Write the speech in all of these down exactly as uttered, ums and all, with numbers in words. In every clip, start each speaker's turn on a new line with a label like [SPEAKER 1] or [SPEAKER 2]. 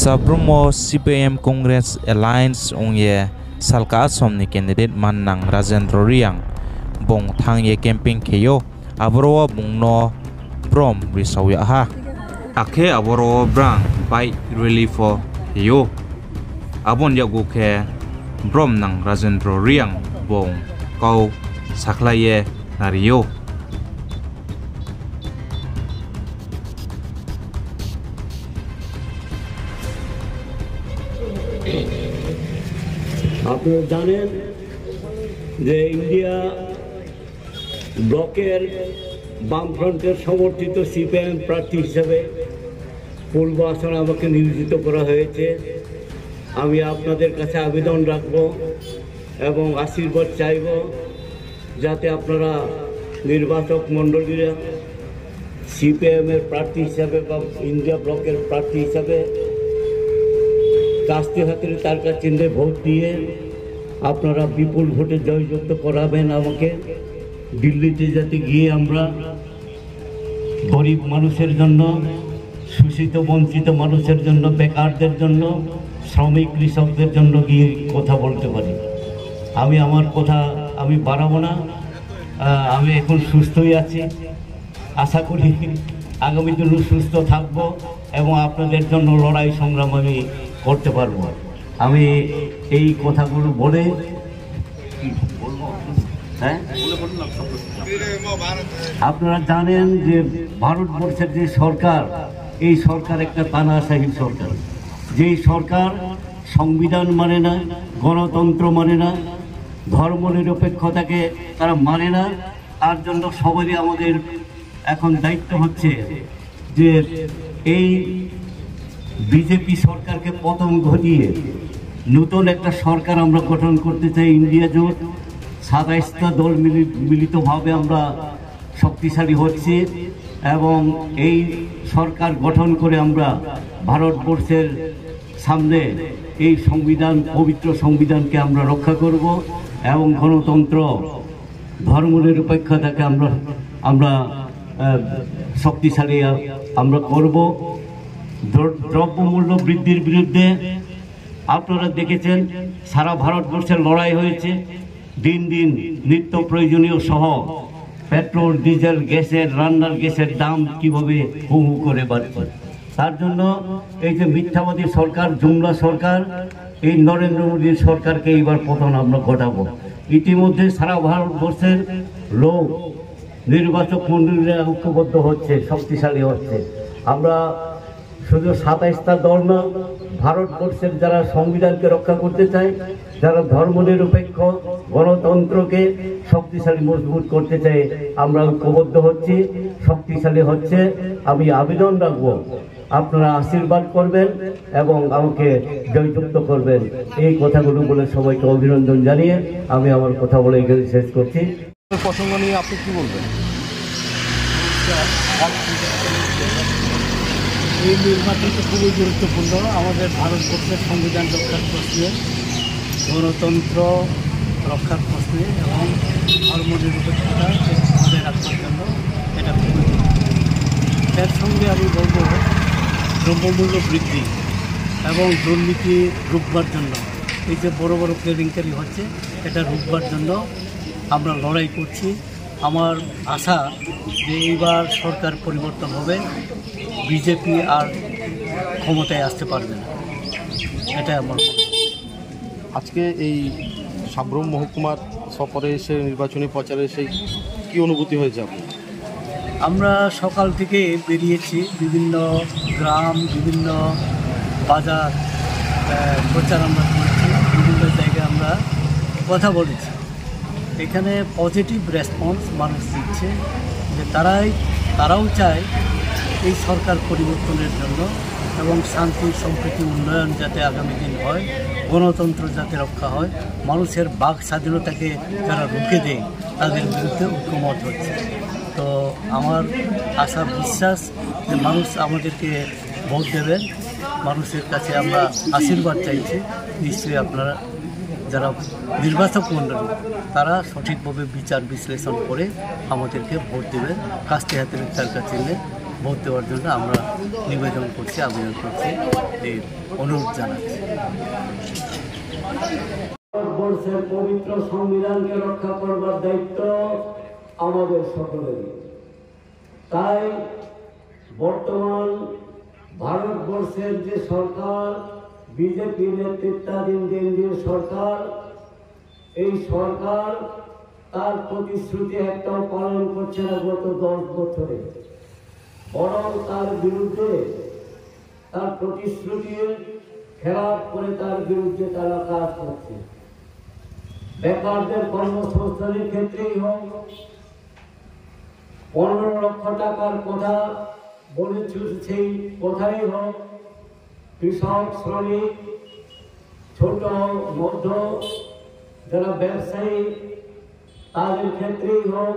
[SPEAKER 1] Sabrumo C P M Congress Alliance ongye salka somni candidate Mannang Rajendra Riang bong thangye camping keyo abro bungno prom risawya ha akhe abro brang pai relief yo abon yagu ke brom nang Rajendra Riang bong kau saklaye nario
[SPEAKER 2] আপনারা জানেন যে India ব্লকের বামফ্রন্টের সমর্থিত CPM প্রার্থী হিসেবে পূর্ব আসনে আমাকে নিয়োজিত করা হয়েছে। আমি আপনাদের কাছে আবেদন রাখব এবং আশীর্বাদ চাইব যাতে আপনারা নির্বাচক মণ্ডলীরা সিপিএমের প্রার্থী হিসাবে বা ইন্ডিয়া ব্লকের প্রার্থী হিসাবে কাস্তে হাতে তার কাছে চিহ্নে ভোট দিয়ে আপনারা বিপুল ভোটে জয়যুক্ত করাবেন আমাকে। দিল্লিতে যাতে গিয়ে আমরা গরিব মানুষের জন্য, শোষিত বঞ্চিত মানুষের জন্য, বেকারদের জন্য, শ্রমিক কৃষকদের জন্য গিয়ে কথা বলতে পারি। আমি আমার কথা আমি বাড়াবো না। আমি এখন সুস্থই আছি, আশা করি আগামী দিনে সুস্থ থাকব এবং আপনাদের জন্য লড়াই সংগ্রাম আমি করতে পারবো। আমি এই কথাগুলো বলে হ্যাঁ আপনারা জানেন যে ভারতবর্ষের যে সরকার, এই সরকার একটা তানাশাহী সরকার। যেই সরকার সংবিধান মানে না, গণতন্ত্র মানে না, ধর্মনিরপেক্ষতাকে তারা মানে না। তার জন্য সবারই আমাদের এখন দায়িত্ব হচ্ছে যে এই বিজেপি সরকারকে পতন ঘটিয়ে নতুন একটা সরকার আমরা গঠন করতে চাই। ইন্ডিয়া জোট সাতাইশটা দল মিলিতভাবে আমরা শক্তিশালী হচ্ছি এবং এই সরকার গঠন করে আমরা ভারতবর্ষের সামনে এই সংবিধান, পবিত্র সংবিধানকে আমরা রক্ষা করব এবং গণতন্ত্র, ধর্মনিরপেক্ষতাকে আমরা আমরা শক্তিশালী আমরা করব। দ্রব্যমূল্য বৃদ্ধির বিরুদ্ধে আপনারা দেখেছেন সারা ভারতবর্ষের লড়াই হয়েছে। দিন দিন নিত্য প্রয়োজনীয় সহ পেট্রোল, ডিজেল, গ্যাসের, রান্নার গ্যাসের দাম কিভাবে হু হু করে বাড়ছে। তার জন্য এই যে মিথ্যাবাদী সরকার, জুমলা সরকার, এই নরেন্দ্র মোদীর সরকারকে এইবার পতন আমরা ঘটাবো। ইতিমধ্যে সারা ভারতবর্ষের লোক, নির্বাচক মণ্ডলীরা ঐক্যবদ্ধ হচ্ছে, শক্তিশালী হচ্ছে। আমরা শুধু সাতাইশটা দল না, ভারতবর্ষের যারা সংবিধানকে রক্ষা করতে চায়, যারা ধর্মনিরপেক্ষ গণতন্ত্রকে শক্তিশালী মজবুত করতে চায়, আমরা ঐক্যবদ্ধ হচ্ছি, শক্তিশালী হচ্ছে। আমি আবেদন রাখবো আপনারা আশীর্বাদ করবেন এবং আমাকে জয়যুক্ত করবেন। এই কথাগুলো বলে সবাইকে অভিনন্দন জানিয়ে আমি আমার কথা বলে এখানে শেষ করছি।
[SPEAKER 3] প্রসঙ্গ নিয়ে আপনি কি বলবেন?
[SPEAKER 2] এই নির্বাচনটা খুবই গুরুত্বপূর্ণ। আমাদের ভারতবর্ষের সংবিধান রক্ষার প্রশ্নে, গণতন্ত্র রক্ষার প্রশ্নে এবং ধর্মনিরপেক্ষতা বজায় রাখার জন্য এটা খুবই এর সঙ্গে আমি বলব দ্রব্যমূল্য বৃদ্ধি এবং দুর্নীতি রুখবার জন্য, এই যে বড় বড় কেলেঙ্কারি হচ্ছে, এটা রুখবার জন্য আমরা লড়াই করছি। আমার আশা যে এইবার সরকার পরিবর্তন হবে, বিজেপি আর ক্ষমতায় আসতে পারবে না, এটা আমার।
[SPEAKER 3] আজকে এই সাব্রুম মহকুমার সফরে এসে নির্বাচনী প্রচারে এসে কী অনুভূতি হয়েছে আপনার?
[SPEAKER 2] আমরা সকাল থেকে বেরিয়েছি, বিভিন্ন গ্রাম, বিভিন্ন বাজার প্রচার আমরা করেছি, বিভিন্ন জায়গায় আমরা কথা বলেছি। এখানে পজিটিভ রেসপন্স মানুষ দিচ্ছে যে তারাই তারাও চায় এই সরকার পরিবর্তনের জন্য এবং শান্তি, সম্প্রীতি, উন্নয়ন যাতে আগামী দিন হয়, গণতন্ত্র যাতে রক্ষা হয়, মানুষের বাক স্বাধীনতাকে যারা রুখে দেয় তাদের বিরুদ্ধে ঐক্যমত হচ্ছে। তো আমার আশা, বিশ্বাস যে মানুষ আমাদেরকে ভোট দেবেন। মানুষের কাছে আমরা আশীর্বাদ চাইছি। নিশ্চয়ই আপনারা যারা নির্বাচক মণ্ডলী তারা সঠিকভাবে বিচার বিশ্লেষণ করে আমাদেরকে ভোট দেবেন, কাস্তে হাতে তার কাছে
[SPEAKER 4] ভোট দেওয়ার জন্য আমরা নিবেদন করছি, আবেদন করছি, এই অনুরোধ জানাচ্ছি।
[SPEAKER 2] ভারতবর্ষের পবিত্র সংবিধানকে রক্ষা করবার দায়িত্ব আমাদের সকলেরই। তাই বর্তমান ভারতবর্ষের যে সরকার, বিজেপি নেতৃত্বাধীন কেন্দ্রীয় সরকার, এই সরকার তার প্রতিশ্রুতি একটাও পালন করছে না গত দশ বছরে, বরং তার বিরুদ্ধে, তার প্রতিশ্রুতির খেলাপ করে তার বিরুদ্ধে তারা কাজ করছে। বেকারদের কর্মসংস্থানের ক্ষেত্রেই হোক, পনেরো লক্ষ টাকার কথা বলেছিল সেই কথাই হোক, কৃষক, শ্রমিক, ছোট মধ্য যারা ব্যবসায়ী তাদের ক্ষেত্রেই হোক।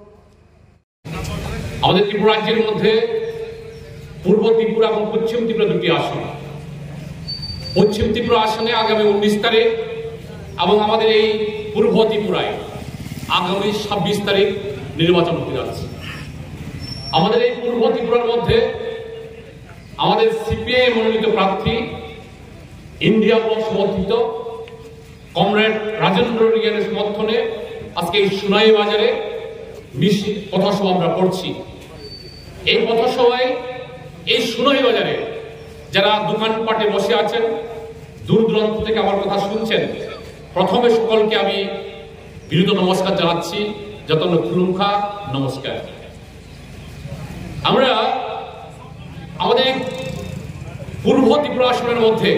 [SPEAKER 5] আমাদের ত্রিপুরা রাজ্যের মধ্যে পূর্ব ত্রিপুরা এবং পশ্চিম ত্রিপুরা দুটি আসন। পশ্চিম ত্রিপুরা আসনে আগামী উনিশ তারিখ এবং আমাদের এই পূর্ব ত্রিপুরায় আগামী ছাব্বিশ তারিখ নির্বাচন হতে যাচ্ছে। আমাদের এই পূর্ব ত্রিপুরার মধ্যে আমাদের সিপিআই মনোনীত প্রার্থী, ইন্ডিয়া ব্লক সমর্থিত কমরেড রাজেন্দ্র রিয়ানের সমর্থনে আজকে এই সুনাই বাজারে পথসভা আমরা করছি। এই পথসভায় এই সুনাই বাজারে যারা দোকানপাটে বসে আছেন, দূর দূরান্ত থেকে আমার কথা শুনছেন, প্রথমে সকলকে আমি বিনীত নমস্কার জানাচ্ছি, যত খুলুমখা নমস্কার। আমরা আমাদের পূর্ব ত্রিপুরা আসনের মধ্যে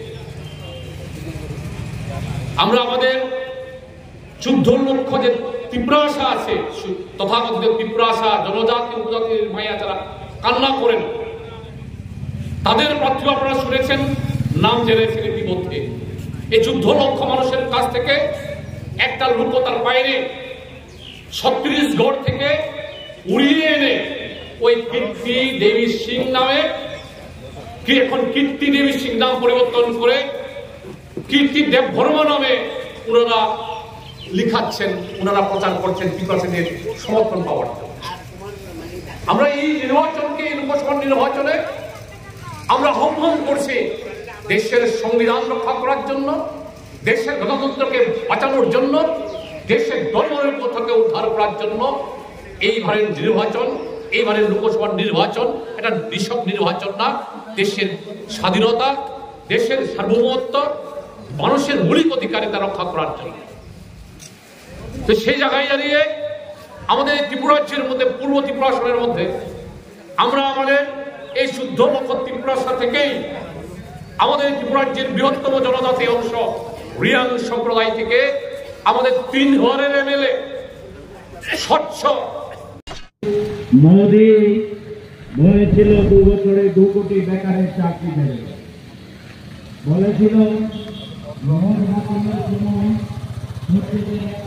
[SPEAKER 5] আমরা আমাদের চোদ্দ লক্ষ যে ত্রিপুরাশা আছে, তথাকথিত ত্রিপুরাশা জনজাতি উপজাতির মাইয়া যারা কান্না করেন, তাদের প্রার্থী আপনারা শুনেছেন, নাম জেনেছেন ইতিমধ্যে। এই চোদ্দ লক্ষ মানুষের কাছ থেকে একটা লোক তার বাইরে ছত্রিশগড় থেকে উড়িয়ে এনে ওই কীর্তি দেবী সিং নামে, কি এখন কীর্তি দেবী সিং নাম পরিবর্তন করে কীর্তি দেব বর্মা নামে ওনারা লিখাচ্ছেন, ওনারা প্রচার করছেন বিকাশের সমর্থন পাওয়ার জন্য। আমরা এই নির্বাচনকে, এই লোকসভা নির্বাচনে আমরা আহ্বান করছি দেশের সংবিধান রক্ষা করার জন্য, দেশের গণতন্ত্রকে বাঁচানোর জন্য, দেশের ধর্মনিরপেক্ষতাকে উদ্ধার করার জন্য এইবারের নির্বাচন, এইবারের লোকসভার নির্বাচন এটা নিছক নির্বাচন না, দেশের স্বাধীনতা, দেশের সার্বভৌমত্ব, মানুষের মৌলিক অধিকারিতা রক্ষা করার জন্য। তো সেই জায়গায় দাঁড়িয়ে আমাদের ত্রিপুরা রাজ্যের মধ্যে, পূর্ব ত্রিপুরা আসনের মধ্যে আমরা আমাদের এই শুদ্ধ লক্ষ ত্রিপুরাশা থেকেই আমাদের ত্রিপুরা রাজ্যের বৃহত্তম জনজাতি অংশ রিয়াং সম্প্রদায় থেকে আমাদের তিন ঘরের এমএলএ স্বচ্ছ
[SPEAKER 6] মোদি বলেছিল দু বছরে দু কোটি বেকারের চাকরি দেবে, বলেছিল